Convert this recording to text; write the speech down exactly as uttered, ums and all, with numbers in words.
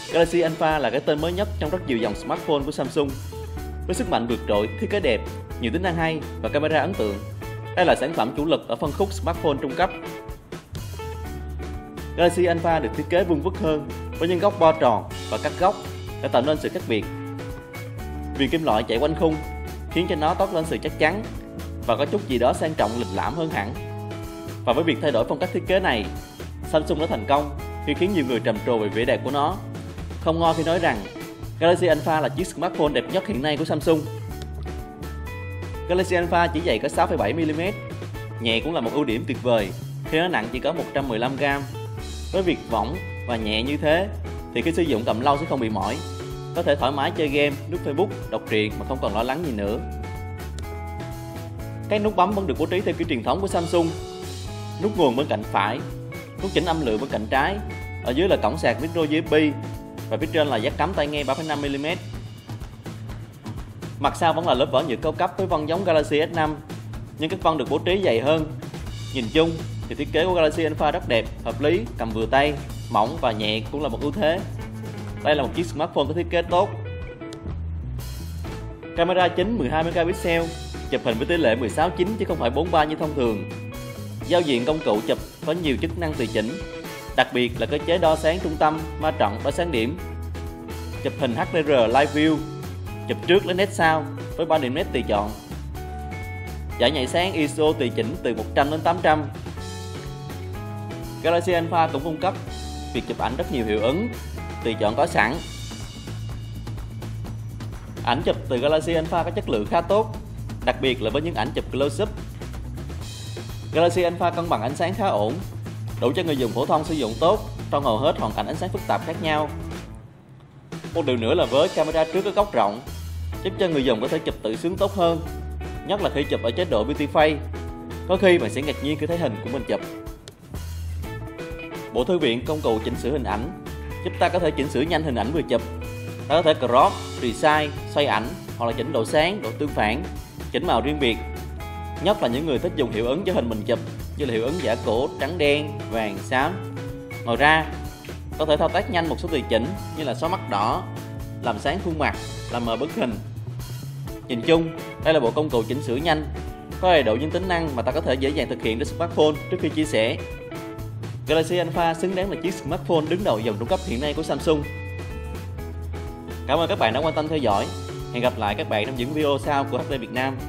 Galaxy Alpha là cái tên mới nhất trong rất nhiều dòng smartphone của Samsung. Với sức mạnh vượt trội, thiết kế đẹp, nhiều tính năng hay và camera ấn tượng, đây là sản phẩm chủ lực ở phân khúc smartphone trung cấp. Galaxy Alpha được thiết kế vuông vức hơn với những góc bo tròn và cắt góc để tạo nên sự khác biệt. Viền kim loại chạy quanh khung khiến cho nó toát lên sự chắc chắn và có chút gì đó sang trọng lịch lãm hơn hẳn. Và với việc thay đổi phong cách thiết kế này, Samsung đã thành công khi khiến nhiều người trầm trồ về vẻ đẹp của nó. Không ngo khi nói rằng Galaxy Alpha là chiếc smartphone đẹp nhất hiện nay của Samsung. Galaxy Alpha chỉ dày có sáu phẩy bảy mi li mét, nhẹ cũng là một ưu điểm tuyệt vời khi nó nặng chỉ có một trăm mười lăm gam. Với việc võng và nhẹ như thế thì khi sử dụng cầm lâu sẽ không bị mỏi, có thể thoải mái chơi game, lướt Facebook, đọc truyện mà không còn lo lắng gì nữa. Các nút bấm vẫn được bố trí theo kiểu truyền thống của Samsung. Nút nguồn bên cạnh phải, nút chỉnh âm lượng bên cạnh trái, ở dưới là cổng sạc micro u ét bê và phía trên là jack cắm tai nghe ba phẩy năm mi li mét. Mặt sau vẫn là lớp vỏ nhựa cao cấp với vân giống Galaxy S năm, nhưng các vân được bố trí dày hơn. Nhìn chung thì thiết kế của Galaxy Alpha rất đẹp, hợp lý, cầm vừa tay, mỏng và nhẹ cũng là một ưu thế. Đây là một chiếc smartphone có thiết kế tốt. Camera chính mười hai megapixel, chụp hình với tỷ lệ mười sáu chín chứ không phải bốn mươi ba như thông thường. Giao diện công cụ chụp có nhiều chức năng tùy chỉnh, đặc biệt là cơ chế đo sáng trung tâm, ma trận, đo sáng điểm. Chụp hình hát đê rờ Live View, chụp trước lấy nét sau với ba điểm nét tùy chọn. Giải nhảy sáng i ét o tùy chỉnh từ một trăm đến tám trăm. Galaxy Alpha cũng cung cấp việc chụp ảnh rất nhiều hiệu ứng tùy chọn có sẵn. Ảnh chụp từ Galaxy Alpha có chất lượng khá tốt, đặc biệt là với những ảnh chụp close-up. Galaxy Alpha cân bằng ánh sáng khá ổn, đủ cho người dùng phổ thông sử dụng tốt trong hầu hết hoàn cảnh ánh sáng phức tạp khác nhau. Một điều nữa là với camera trước có góc rộng, giúp cho người dùng có thể chụp tự sướng tốt hơn, nhất là khi chụp ở chế độ Beauty Face. Có khi bạn sẽ ngạc nhiên khi thấy hình của mình chụp. Bộ thư viện công cụ chỉnh sửa hình ảnh giúp ta có thể chỉnh sửa nhanh hình ảnh vừa chụp. Ta có thể crop, resize, xoay ảnh hoặc là chỉnh độ sáng, độ tương phản, chỉnh màu riêng biệt. Nhất là những người thích dùng hiệu ứng cho hình mình chụp như là hiệu ứng giả cổ, trắng đen, vàng, xám. Ngoài ra, có thể thao tác nhanh một số tùy chỉnh như là xóa mắt đỏ, làm sáng khuôn mặt, làm mờ bức hình. Nhìn chung, đây là bộ công cụ chỉnh sửa nhanh, có đầy đủ những tính năng mà ta có thể dễ dàng thực hiện trên smartphone trước khi chia sẻ. Galaxy Alpha xứng đáng là chiếc smartphone đứng đầu dòng trung cấp hiện nay của Samsung. Cảm ơn các bạn đã quan tâm theo dõi. Hẹn gặp lại các bạn trong những video sau của hát đê Việt Nam.